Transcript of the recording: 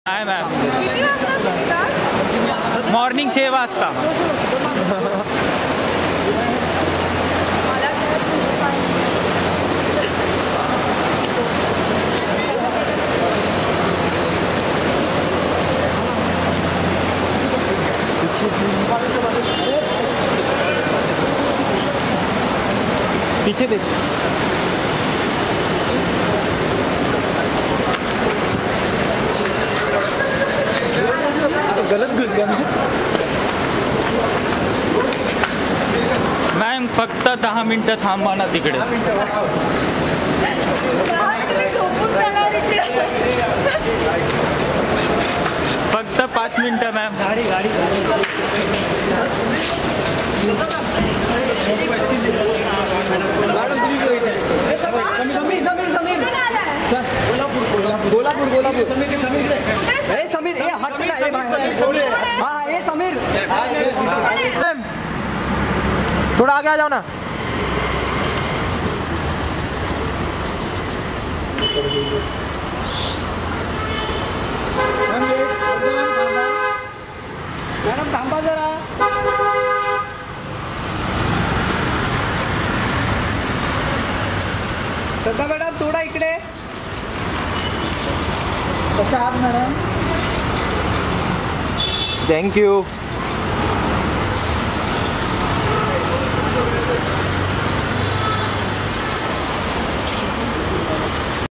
नाही ma'am, morning 6 वाजता. पीछे देख, गलत घुस गया मॅम. फक्त 10 मिनिटं थांबा ना तिकडे. फक्त 5 मिनिटं मॅम. गाडी गाडी कोल्हापूर कोल्हापूर. समीर हाँ ये समीर, थोड़ा आगे आ जाओ ना. मॅडम थांबा जरा. श्रद्धा मॅडम थोडा इकडे. कशा आहात मॅडम? थँक्यू.